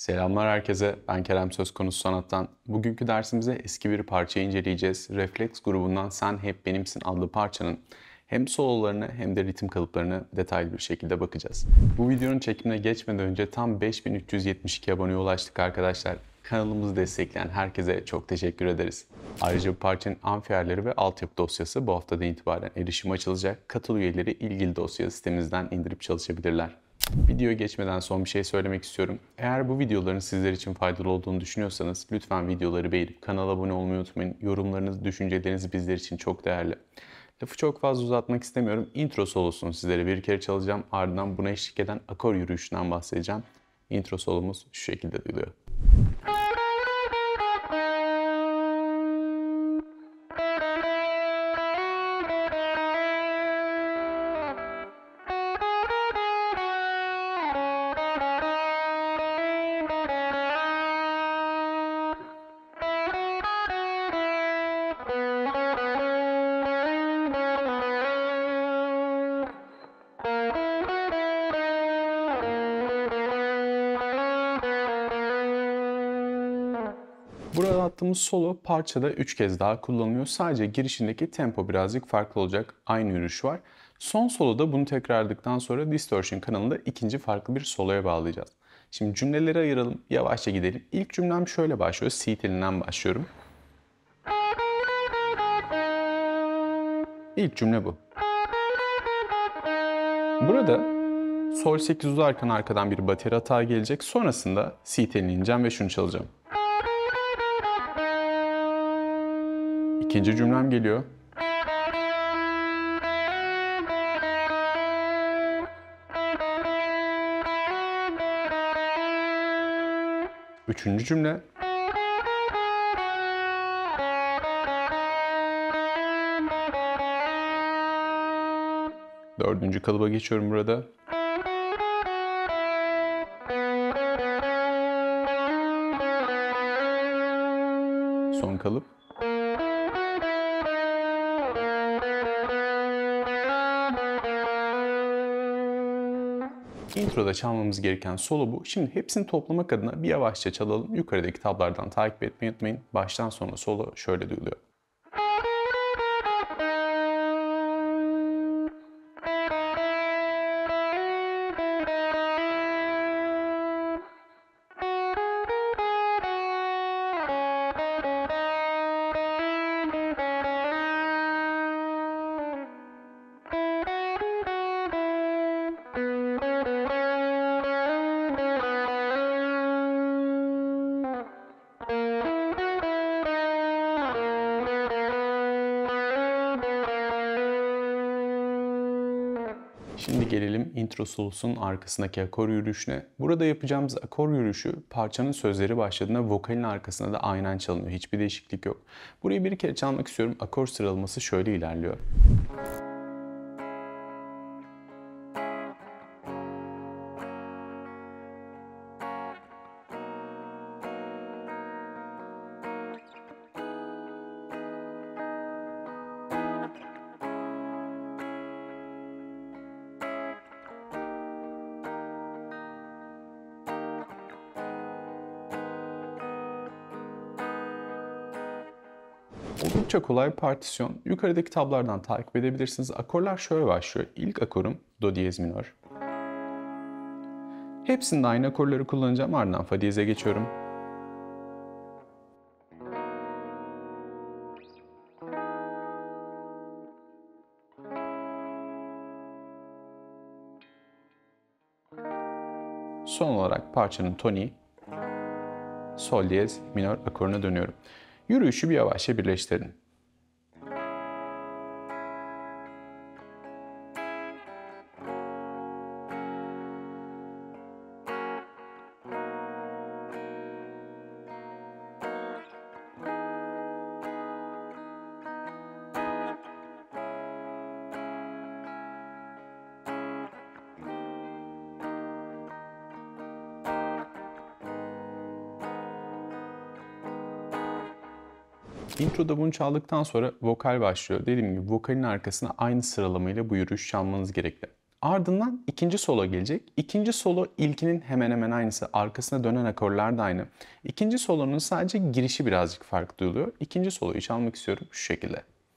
Selamlar herkese. Ben Kerem Söz Konusu Sanat'tan. Bugünkü dersimize eski bir parçayı inceleyeceğiz. Refleks grubundan Sen Hep Benimsin adlı parçanın hem sololarını hem de ritim kalıplarını detaylı bir şekilde bakacağız. Bu videonun çekimine geçmeden önce tam 5372 aboneye ulaştık arkadaşlar. Kanalımızı destekleyen herkese çok teşekkür ederiz. Ayrıca bu parçanın amfi ayarları ve altyapı dosyası bu haftadan itibaren erişime açılacak. Katıl üyeleri ilgili dosya sitemizden indirip çalışabilirler. Videoya geçmeden son bir şey söylemek istiyorum. Eğer bu videoların sizler için faydalı olduğunu düşünüyorsanız lütfen videoları beğenip kanala abone olmayı unutmayın. Yorumlarınız, düşünceleriniz bizler için çok değerli. Lafı çok fazla uzatmak istemiyorum. Intro solosunu sizlere bir kere çalacağım. Ardından buna eşlik eden akor yürüyüşünden bahsedeceğim. Intro solomuz şu şekilde duyuluyor. Burada attığımız solo parçada 3 kez daha kullanılıyor. Sadece girişindeki tempo birazcık farklı olacak. Aynı yürüyüş var. Son soloda bunu tekrarladıktan sonra Distortion kanalında ikinci farklı bir soloya bağlayacağız. Şimdi cümleleri ayıralım. Yavaşça gidelim. İlk cümlem şöyle başlıyor. C telinden başlıyorum. İlk cümle bu. Burada Sol 8 uzarken arkadan bir bateri hata gelecek. Sonrasında C telini ineceğim ve şunu çalacağım. İkinci cümlem geliyor. Üçüncü cümle. Dördüncü kalıba geçiyorum burada. Son kalıp. Intro'da çalmamız gereken solo bu. Şimdi hepsini toplamak adına bir yavaşça çalalım. Yukarıdaki tablardan takip etmeyi unutmayın. Baştan sona solo şöyle duyuluyor. Şimdi gelelim intro solosunun arkasındaki akor yürüyüşüne. Burada yapacağımız akor yürüyüşü parçanın sözleri başladığında vokalin arkasında da aynen çalınıyor. Hiçbir değişiklik yok. Burayı bir kere çalmak istiyorum. Akor sıralaması şöyle ilerliyor. Oldukça kolay bir partisyon. Yukarıdaki tablardan takip edebilirsiniz. Akorlar şöyle başlıyor. İlk akorum Do diyez minör. Hepsinde aynı akorları kullanacağım. Ardından Fa diyeze geçiyorum. Son olarak parçanın toni, Sol diyez minör akoruna dönüyorum. Yürüyüşü bir yavaşça birleştirin. Introda bunu çaldıktan sonra vokal başlıyor. Dediğim gibi vokalin arkasına aynı sıralamayla bu yürüyüş çalmanız gerekli. Ardından ikinci solo gelecek. İkinci solo ilkinin hemen hemen aynısı. Arkasına dönen akorlar da aynı. İkinci solonun sadece girişi birazcık farklı oluyor. İkinci soloyu çalmak istiyorum şu şekilde.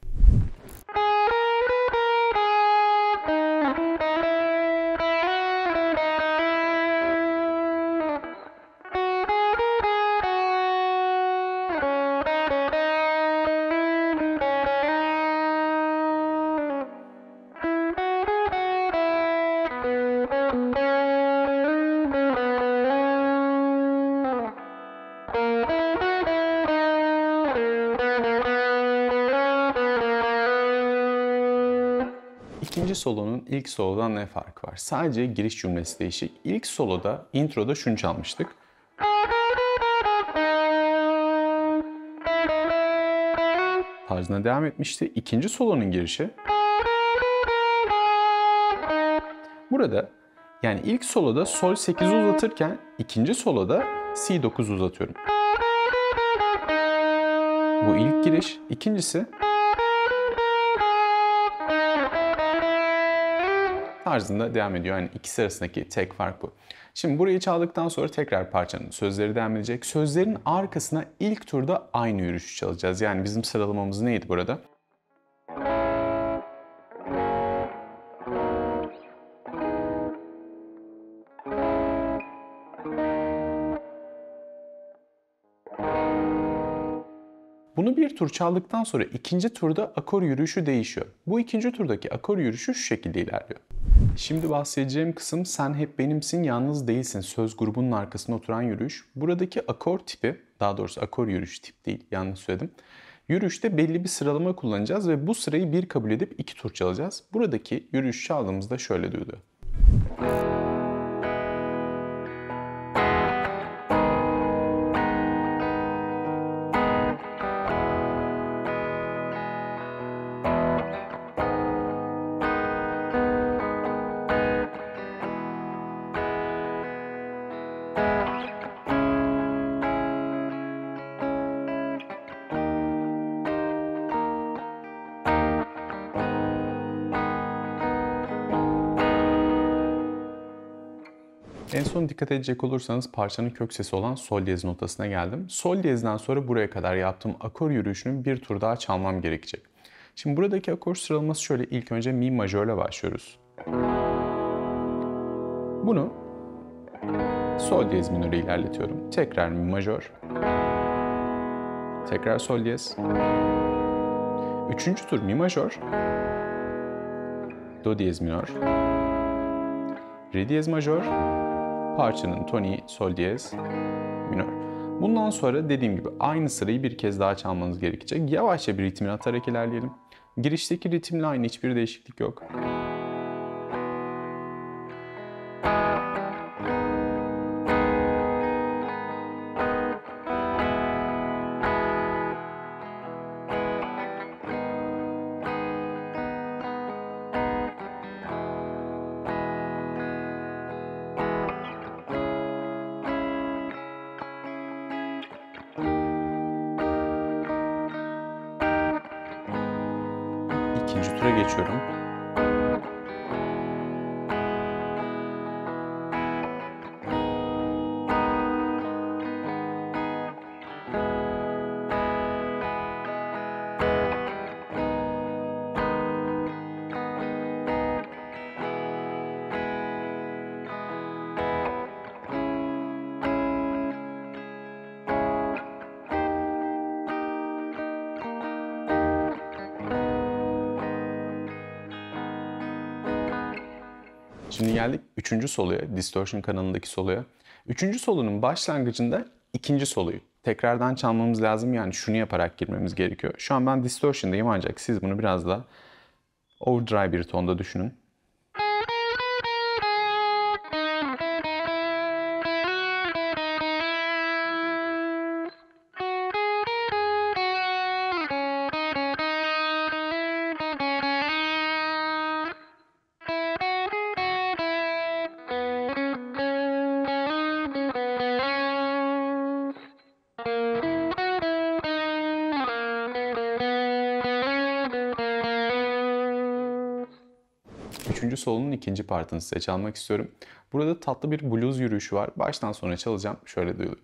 İkinci solonun ilk solodan ne farkı var? Sadece giriş cümlesi değişik. İlk soloda, introda şunu çalmıştık. Tarzına devam etmişti. İkinci solonun girişi. Burada yani ilk soloda sol 8'i uzatırken ikinci soloda si 9 uzatıyorum. Bu ilk giriş. İkincisi tarzında devam ediyor. Yani ikisi arasındaki tek fark bu. Şimdi burayı çaldıktan sonra tekrar parçanın sözleri devam edecek. Sözlerin arkasına ilk turda aynı yürüyüşü çalacağız. Yani bizim sıralamamız neydi burada? Bunu bir tur çaldıktan sonra ikinci turda akor yürüyüşü değişiyor. Bu ikinci turdaki akor yürüyüşü şu şekilde ilerliyor. Şimdi bahsedeceğim kısım sen hep benimsin, yalnız değilsin söz grubunun arkasına oturan yürüyüş. Buradaki akor tipi, daha doğrusu akor yürüyüş tip değil, yanlış söyledim. Yürüyüşte belli bir sıralama kullanacağız ve bu sırayı bir kabul edip iki tur çalacağız. Buradaki yürüyüş çaldığımızda şöyle duyuluyor. En son dikkat edecek olursanız parçanın kök sesi olan sol diyez notasına geldim. Sol diyezden sonra buraya kadar yaptığım akor yürüyüşünü bir tur daha çalmam gerekecek. Şimdi buradaki akor sıralaması şöyle: ilk önce mi majörle başlıyoruz. Bunu sol diyez minöre ilerletiyorum. Tekrar mi majör. Tekrar sol diyez. Üçüncü tur mi majör. Do diyez minör. Re diyez majör. Parçanın toniği sol diyez minör. Bundan sonra dediğim gibi aynı sırayı bir kez daha çalmanız gerekecek. Yavaşça bir ritmini atarak ilerleyelim. Girişteki ritimle aynı, hiçbir değişiklik yok. İkinci tura geçiyorum. Şimdi geldik 3. soloya, Distortion kanalındaki soloya. 3. solonun başlangıcında ikinci soloyu tekrardan çalmamız lazım. Yani şunu yaparak girmemiz gerekiyor. Şu an ben Distortion'dayım ancak siz bunu biraz da overdrive bir tonda düşünün. 3. solunun 2. partını size çalmak istiyorum. Burada tatlı bir blues yürüyüşü var. Baştan sona çalacağım. Şöyle duyuluyor.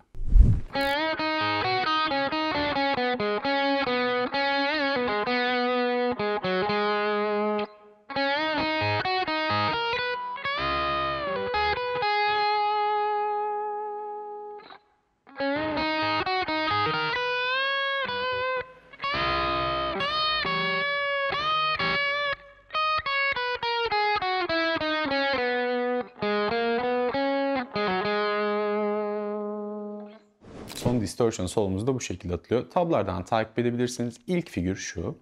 Son distortion solumuz da bu şekilde atılıyor. Tablardan takip edebilirsiniz. İlk figür şu.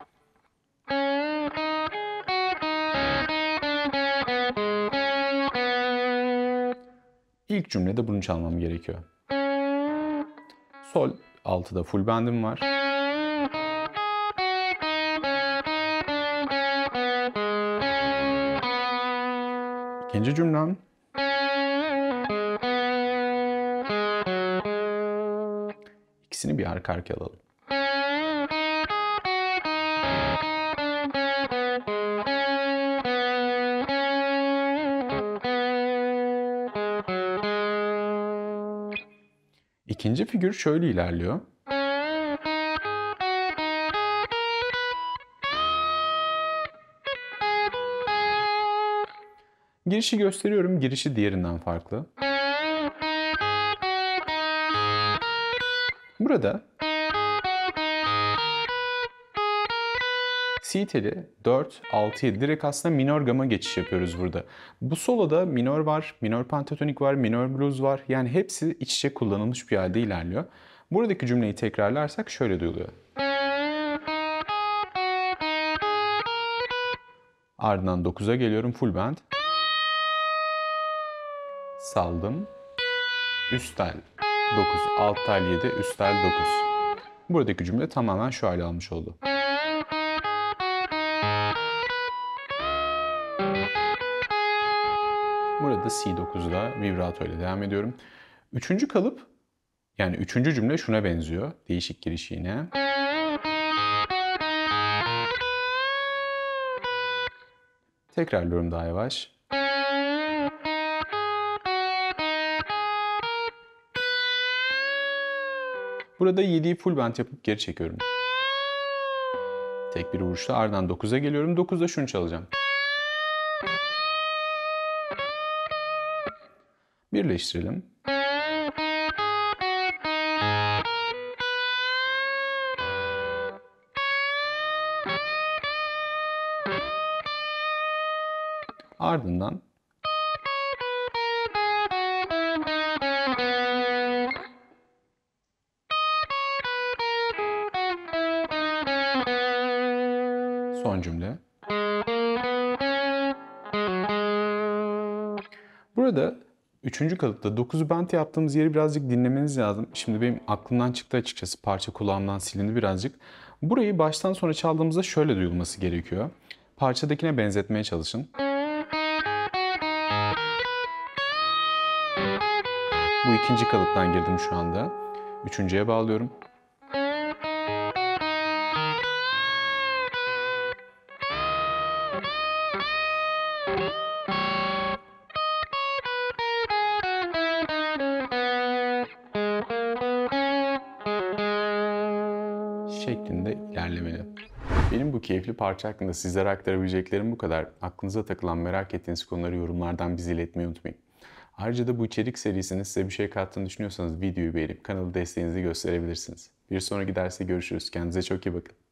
İlk cümlede bunu çalmam gerekiyor. Sol 6'da full bendim var. İkinci cümlem. İkisini bir arka arkaya alalım. İkinci figür şöyle ilerliyor. Girişi gösteriyorum. Girişi diğerinden farklı. Burada Si teli 4, 6, 7 direkt aslında minor gama geçiş yapıyoruz burada. Bu soloda minor var, minor pentatonik var, minor blues var. Yani hepsi iç içe kullanılmış bir halde ilerliyor. Buradaki cümleyi tekrarlarsak şöyle duyuluyor. Ardından 9'a geliyorum full band. Saldım. Üst tel 9, alt tel 7, üst tel 9. Buradaki cümle tamamen şu hale almış oldu. Burada C9'da vibrato ile devam ediyorum. Üçüncü kalıp, yani üçüncü cümle şuna benziyor. Değişik giriş yine. Tekrarlıyorum daha yavaş. Burada 7'yi full band yapıp geri çekiyorum. Tek bir vuruşla ardından 9'a geliyorum. 9'da şunu çalacağım. Birleştirelim. Ardından son cümle. Burada üçüncü kalıpta 9'u band yaptığımız yeri birazcık dinlemeniz lazım. Şimdi benim aklımdan çıktı açıkçası. Parça kulağımdan silindi birazcık. Burayı baştan sona çaldığımızda şöyle duyulması gerekiyor. Parçadakine benzetmeye çalışın. Bu ikinci kalıptan girdim şu anda. Üçüncüye bağlıyorum. Şeklinde ilerlemeli. Benim bu keyifli parça hakkında sizlere aktarabileceklerim bu kadar. Aklınıza takılan, merak ettiğiniz konuları yorumlardan bize iletmeyi unutmayın. Ayrıca da bu içerik serisinin size bir şey kattığını düşünüyorsanız videoyu beğenip kanalı desteğinizi gösterebilirsiniz. Bir sonraki derste görüşürüz. Kendinize çok iyi bakın.